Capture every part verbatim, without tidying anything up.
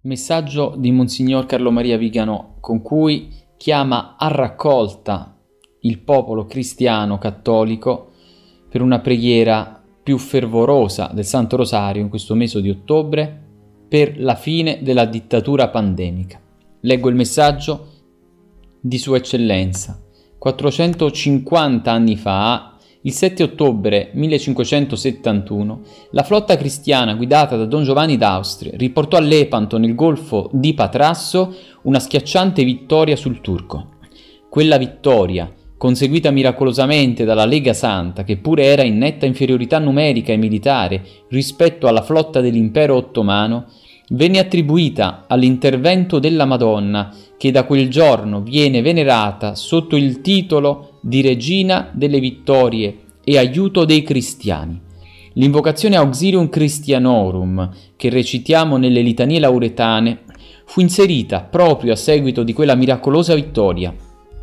Messaggio di Monsignor Carlo Maria Vigano con cui chiama a raccolta il popolo cristiano cattolico per una preghiera più fervorosa del Santo Rosario in questo mese di ottobre per la fine della dittatura pandemica. Leggo il messaggio di Sua Eccellenza. quattrocentocinquanta anni fa, il sette ottobre millecinquecentosettantuno, la flotta cristiana guidata da Don Giovanni d'Austria riportò a Lepanto, nel golfo di Patrasso, una schiacciante vittoria sul turco. Quella vittoria, conseguita miracolosamente dalla Lega Santa, che pure era in netta inferiorità numerica e militare rispetto alla flotta dell'impero ottomano, venne attribuita all'intervento della Madonna, che da quel giorno viene venerata sotto il titolo di Regina delle Vittorie e Aiuto dei Cristiani. L'invocazione Auxilium Christianorum, che recitiamo nelle litanie lauretane, fu inserita proprio a seguito di quella miracolosa vittoria.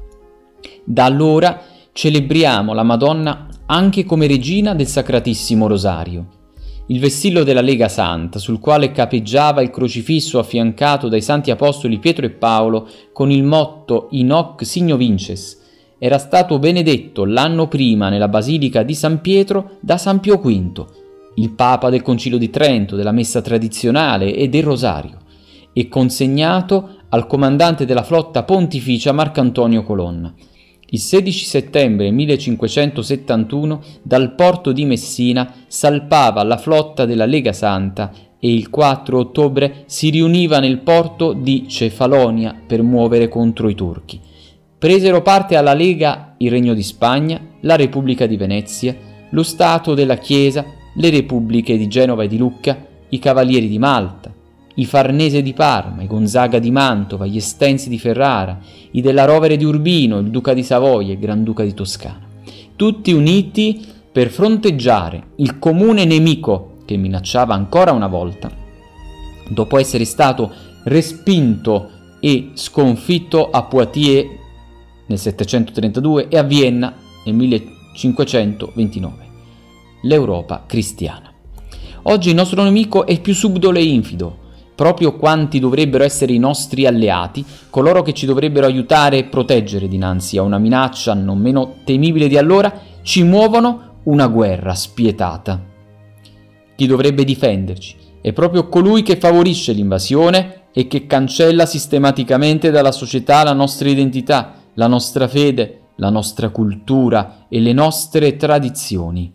Da allora celebriamo la Madonna anche come Regina del Sacratissimo Rosario. Il vessillo della Lega Santa, sul quale capeggiava il crocifisso affiancato dai santi apostoli Pietro e Paolo con il motto In hoc signo vinces, era stato benedetto l'anno prima nella Basilica di San Pietro da San Pio quinto, il Papa del Concilio di Trento, della Messa tradizionale e del Rosario, e consegnato al comandante della flotta pontificia Marcantonio Colonna. Il sedici settembre millecinquecentosettantuno dal porto di Messina salpava la flotta della Lega Santa e il quattro ottobre si riuniva nel porto di Cefalonia per muovere contro i turchi. Presero parte alla Lega il Regno di Spagna, la Repubblica di Venezia, lo Stato della Chiesa, le Repubbliche di Genova e di Lucca, i Cavalieri di Malta, i Farnese di Parma, i Gonzaga di Mantova, gli Estensi di Ferrara, i della Rovere di Urbino, il Duca di Savoia e il Granduca di Toscana, tutti uniti per fronteggiare il comune nemico che minacciava ancora una volta, dopo essere stato respinto e sconfitto a Poitiers nel settecentotrentadue e a Vienna nel millecinquecentoventinove. L'Europa cristiana. Oggi il nostro nemico è più subdolo e infido, proprio quanti dovrebbero essere i nostri alleati, coloro che ci dovrebbero aiutare e proteggere dinanzi a una minaccia non meno temibile di allora, ci muovono una guerra spietata. Chi dovrebbe difenderci è proprio colui che favorisce l'invasione e che cancella sistematicamente dalla società la nostra identità, la nostra fede, la nostra cultura e le nostre tradizioni.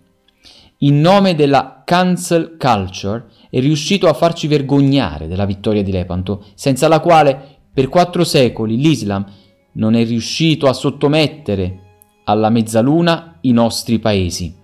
In nome della cancel culture è riuscito a farci vergognare della vittoria di Lepanto, senza la quale per quattro secoli l'Islam non è riuscito a sottomettere alla mezzaluna i nostri paesi.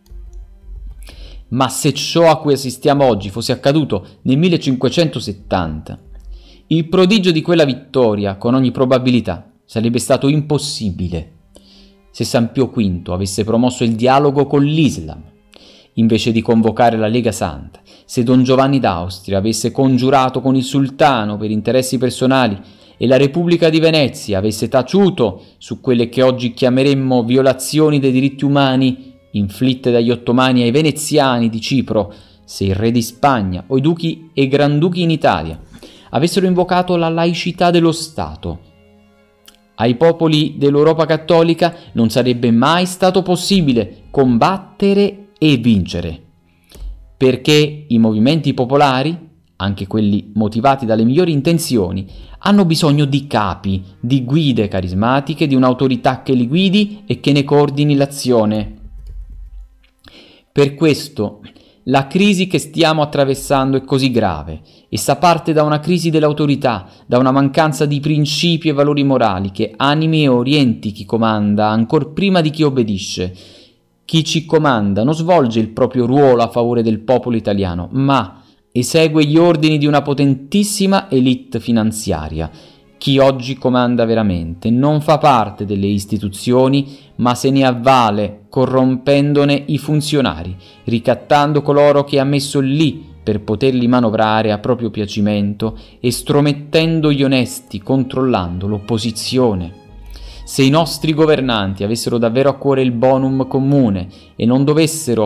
Ma se ciò a cui assistiamo oggi fosse accaduto nel millecinquecentosettanta, il prodigio di quella vittoria, con ogni probabilità, sarebbe stato impossibile se San Pio quinto avesse promosso il dialogo con l'Islam, invece di convocare la Lega Santa, se Don Giovanni d'Austria avesse congiurato con il sultano per interessi personali e la Repubblica di Venezia avesse taciuto su quelle che oggi chiameremmo violazioni dei diritti umani inflitte dagli ottomani ai veneziani di Cipro, se il re di Spagna o i duchi e granduchi in Italia avessero invocato la laicità dello Stato, ai popoli dell'Europa cattolica non sarebbe mai stato possibile combattere e vincere, perché i movimenti popolari, anche quelli motivati dalle migliori intenzioni, hanno bisogno di capi, di guide carismatiche, di un'autorità che li guidi e che ne coordini l'azione. Per questo la crisi che stiamo attraversando è così grave. Essa parte da una crisi dell'autorità, da una mancanza di principi e valori morali che animi e orienti chi comanda, ancor prima di chi obbedisce. Chi ci comanda non svolge il proprio ruolo a favore del popolo italiano, ma esegue gli ordini di una potentissima elite finanziaria. Chi oggi comanda veramente non fa parte delle istituzioni, ma se ne avvale corrompendone i funzionari, ricattando coloro che ha messo lì per poterli manovrare a proprio piacimento e stromettendo gli onesti, controllando l'opposizione. Se i nostri governanti avessero davvero a cuore il bonum comune e non dovessero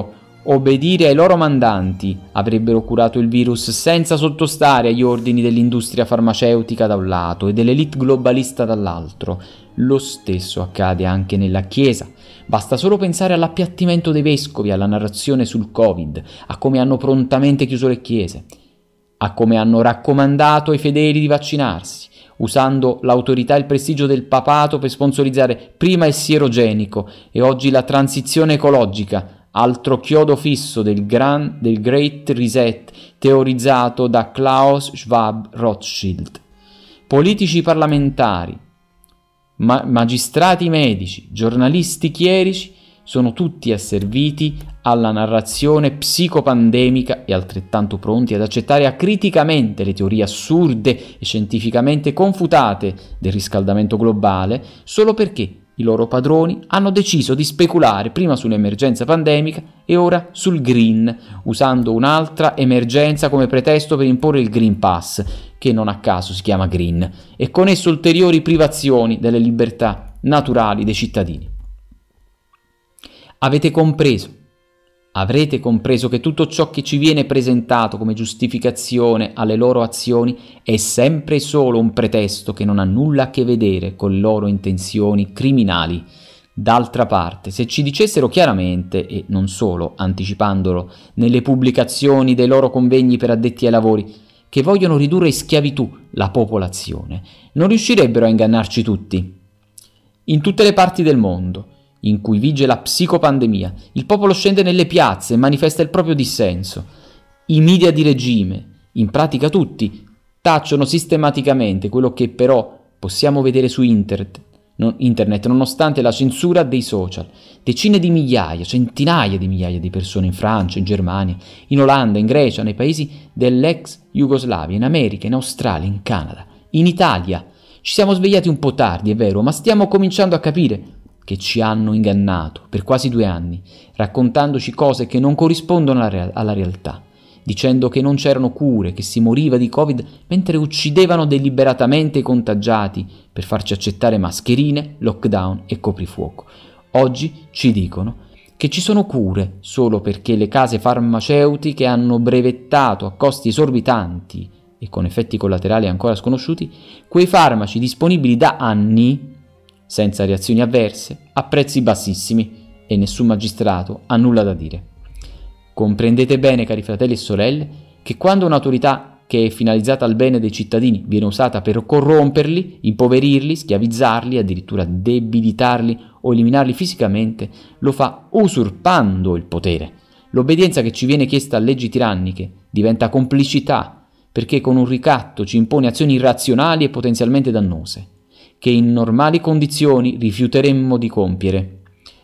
obbedire ai loro mandanti, avrebbero curato il virus senza sottostare agli ordini dell'industria farmaceutica da un lato e dell'elite globalista dall'altro. Lo stesso accade anche nella Chiesa. Basta solo pensare all'appiattimento dei vescovi, alla narrazione sul Covid, a come hanno prontamente chiuso le chiese, a come hanno raccomandato ai fedeli di vaccinarsi, usando l'autorità e il prestigio del papato per sponsorizzare prima il sierogenico e oggi la transizione ecologica, altro chiodo fisso del, gran, del Great Reset teorizzato da Klaus Schwab Rothschild. Politici parlamentari, ma- magistrati medici, giornalisti chierici sono tutti asserviti alla narrazione psicopandemica e altrettanto pronti ad accettare acriticamente le teorie assurde e scientificamente confutate del riscaldamento globale solo perché i loro padroni hanno deciso di speculare prima sull'emergenza pandemica e ora sul green, usando un'altra emergenza come pretesto per imporre il Green Pass, che non a caso si chiama green, e con esso ulteriori privazioni delle libertà naturali dei cittadini. Avete compreso, avrete compreso che tutto ciò che ci viene presentato come giustificazione alle loro azioni è sempre solo un pretesto che non ha nulla a che vedere con le loro intenzioni criminali. D'altra parte, se ci dicessero chiaramente, e non solo anticipandolo nelle pubblicazioni dei loro convegni per addetti ai lavori, che vogliono ridurre in schiavitù la popolazione, non riuscirebbero a ingannarci tutti. In tutte le parti del mondo in cui vige la psicopandemia, il popolo scende nelle piazze e manifesta il proprio dissenso. I media di regime, in pratica tutti, tacciono sistematicamente quello che però possiamo vedere su internet, non, internet nonostante la censura dei social. Decine di migliaia, centinaia di migliaia di persone in Francia, in Germania, in Olanda, in Grecia, nei paesi dell'ex Jugoslavia, in America, in Australia, in Canada, in Italia. Ci siamo svegliati un po' tardi, è vero, ma stiamo cominciando a capire che ci hanno ingannato per quasi due anni, raccontandoci cose che non corrispondono alla, real- alla realtà, dicendo che non c'erano cure, che si moriva di Covid, mentre uccidevano deliberatamente i contagiati per farci accettare mascherine, lockdown e coprifuoco. Oggi ci dicono che ci sono cure solo perché le case farmaceutiche hanno brevettato a costi esorbitanti e con effetti collaterali ancora sconosciuti quei farmaci disponibili da anni senza reazioni avverse, a prezzi bassissimi, e nessun magistrato ha nulla da dire. Comprendete bene, cari fratelli e sorelle, che quando un'autorità che è finalizzata al bene dei cittadini viene usata per corromperli, impoverirli, schiavizzarli, addirittura debilitarli o eliminarli fisicamente, lo fa usurpando il potere. L'obbedienza che ci viene chiesta a leggi tiranniche diventa complicità, perché con un ricatto ci impone azioni irrazionali e potenzialmente dannose, che in normali condizioni rifiuteremmo di compiere.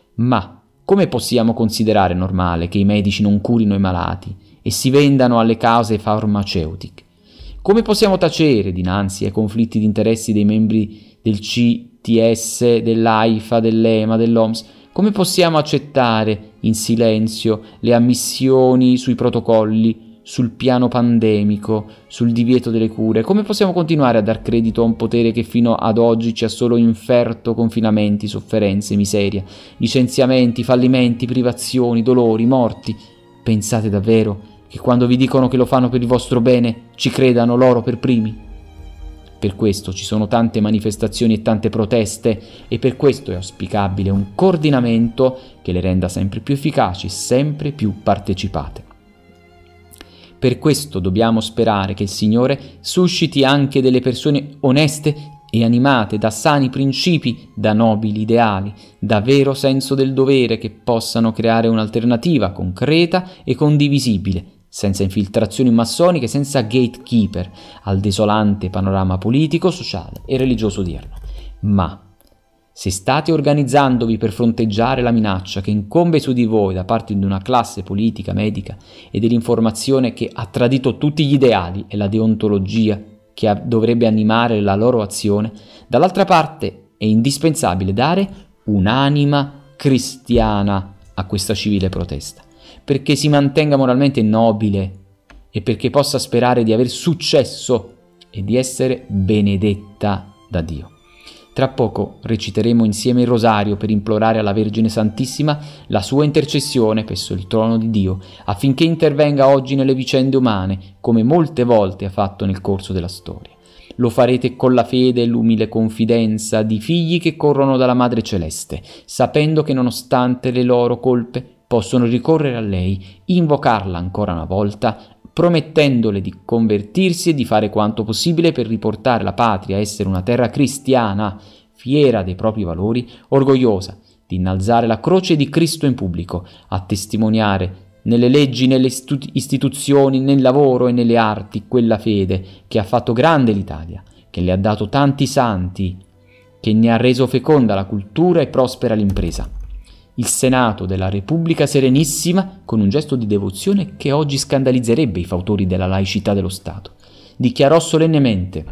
Ma come possiamo considerare normale che i medici non curino i malati e si vendano alle cause farmaceutiche? Come possiamo tacere dinanzi ai conflitti di interessi dei membri del C T S, dell'AIFA, dell'E M A, dell'O M S? Come possiamo accettare in silenzio le ammissioni sui protocolli, sul piano pandemico, sul divieto delle cure? Come possiamo continuare a dar credito a un potere che fino ad oggi ci ha solo inferto confinamenti, sofferenze, miseria, licenziamenti, fallimenti, privazioni, dolori, morti? Pensate davvero che quando vi dicono che lo fanno per il vostro bene ci credano loro per primi? Per questo ci sono tante manifestazioni e tante proteste, e per questo è auspicabile un coordinamento che le renda sempre più efficaci, sempre più partecipate. Per questo dobbiamo sperare che il Signore susciti anche delle persone oneste e animate da sani principi, da nobili ideali, da vero senso del dovere, che possano creare un'alternativa concreta e condivisibile, senza infiltrazioni massoniche, senza gatekeeper, al desolante panorama politico, sociale e religioso odierno. Ma se state organizzandovi per fronteggiare la minaccia che incombe su di voi da parte di una classe politica, medica e dell'informazione che ha tradito tutti gli ideali e la deontologia che ha, dovrebbe animare la loro azione, dall'altra parte è indispensabile dare un'anima cristiana a questa civile protesta, perché si mantenga moralmente nobile e perché possa sperare di aver successo e di essere benedetta da Dio. Tra poco reciteremo insieme il rosario per implorare alla Vergine Santissima la sua intercessione presso il trono di Dio, affinché intervenga oggi nelle vicende umane, come molte volte ha fatto nel corso della storia. Lo farete con la fede e l'umile confidenza di figli che corrono dalla Madre Celeste, sapendo che nonostante le loro colpe possono ricorrere a lei, invocarla ancora una volta, promettendole di convertirsi e di fare quanto possibile per riportare la patria a essere una terra cristiana, fiera dei propri valori, orgogliosa di innalzare la croce di Cristo in pubblico, a testimoniare nelle leggi, nelle istu- istituzioni, nel lavoro e nelle arti quella fede che ha fatto grande l'Italia, che le ha dato tanti santi, che ne ha reso feconda la cultura e prospera l'impresa. Il Senato della Repubblica Serenissima, con un gesto di devozione che oggi scandalizzerebbe i fautori della laicità dello Stato, dichiarò solennemente: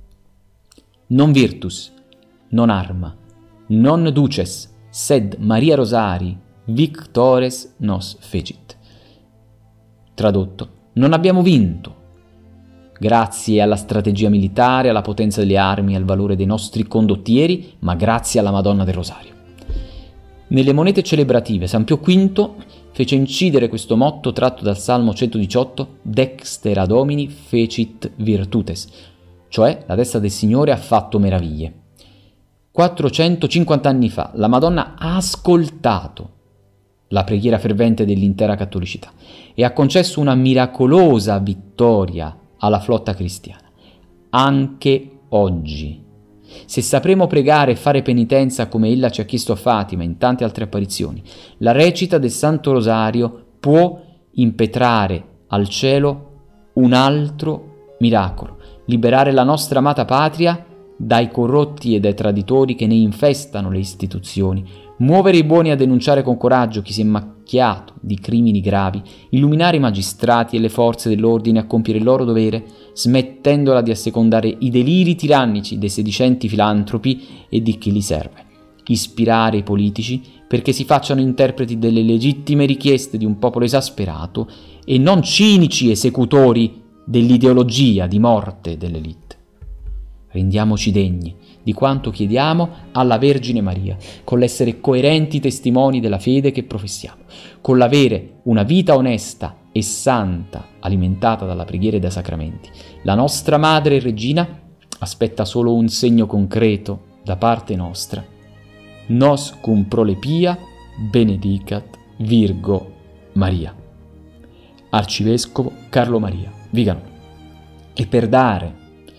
non virtus, non arma, non duces, sed Maria Rosari victores nos fecit. Tradotto: non abbiamo vinto, grazie alla strategia militare, alla potenza delle armi e al valore dei nostri condottieri, ma grazie alla Madonna del Rosario. Nelle monete celebrative San Pio V fece incidere questo motto tratto dal Salmo centodiciotto: Dextera Domini fecit virtutes, cioè la destra del Signore ha fatto meraviglie. quattrocentocinquanta anni fa la Madonna ha ascoltato la preghiera fervente dell'intera cattolicità e ha concesso una miracolosa vittoria alla flotta cristiana. Anche oggi, se sapremo pregare e fare penitenza come ella ci ha chiesto a Fatima in tante altre apparizioni, la recita del Santo Rosario può impetrare al cielo un altro miracolo, liberare la nostra amata patria dai corrotti e dai traditori che ne infestano le istituzioni, muovere i buoni a denunciare con coraggio chi si è macchiato di crimini gravi, illuminare i magistrati e le forze dell'ordine a compiere il loro dovere, smettendola di assecondare i deliri tirannici dei sedicenti filantropi e di chi li serve, ispirare i politici perché si facciano interpreti delle legittime richieste di un popolo esasperato e non cinici esecutori dell'ideologia di morte dell'elite. Rendiamoci degni di quanto chiediamo alla Vergine Maria, con l'essere coerenti testimoni della fede che professiamo, con l'avere una vita onesta e santa alimentata dalla preghiera e dai sacramenti. La nostra Madre e Regina aspetta solo un segno concreto da parte nostra. Nos cum prolepia benedicat Virgo Maria. Arcivescovo Carlo Maria Vigano. E per dare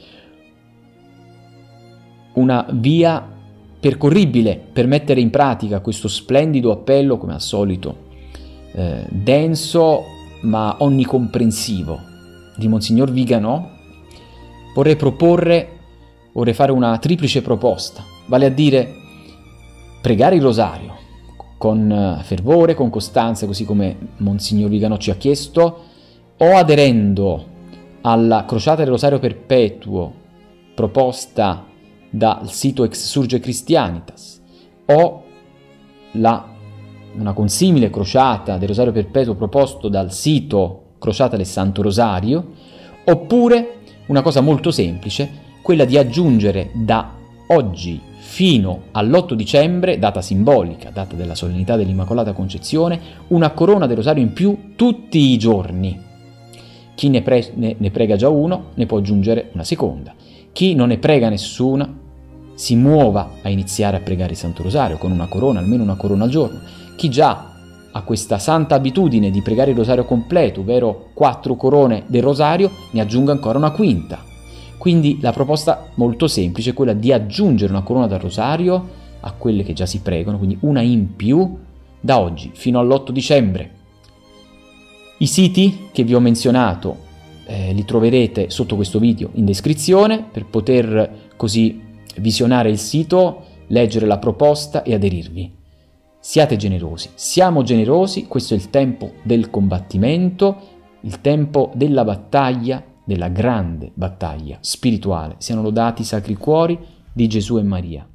una via percorribile per mettere in pratica questo splendido appello, come al solito, eh, denso ma onnicomprensivo di Monsignor Vigano, vorrei proporre, vorrei fare una triplice proposta, vale a dire pregare il rosario con fervore, con costanza, così come Monsignor Vigano ci ha chiesto, o aderendo alla crociata del rosario perpetuo proposta dal sito Ex Surge Christianitas, o la, una consimile crociata del Rosario Perpetuo proposto dal sito Crociata del Santo Rosario, oppure una cosa molto semplice, quella di aggiungere da oggi fino all'otto dicembre, data simbolica, data della solennità dell'Immacolata Concezione, una corona del Rosario in più tutti i giorni. Chi ne, pre- ne, ne prega già uno, ne può aggiungere una seconda. Chi non ne prega nessuna, si muova a iniziare a pregare il Santo Rosario con una corona, almeno una corona al giorno. Chi già ha questa santa abitudine di pregare il Rosario completo, ovvero quattro corone del Rosario, ne aggiunga ancora una quinta. Quindi la proposta molto semplice è quella di aggiungere una corona del Rosario a quelle che già si pregano, quindi una in più da oggi fino all'otto dicembre. I siti che vi ho menzionato eh, li troverete sotto questo video in descrizione per poter così visionare il sito, leggere la proposta e aderirvi. Siate generosi, siamo generosi, questo è il tempo del combattimento, il tempo della battaglia, della grande battaglia spirituale. Siano lodati i sacri cuori di Gesù e Maria.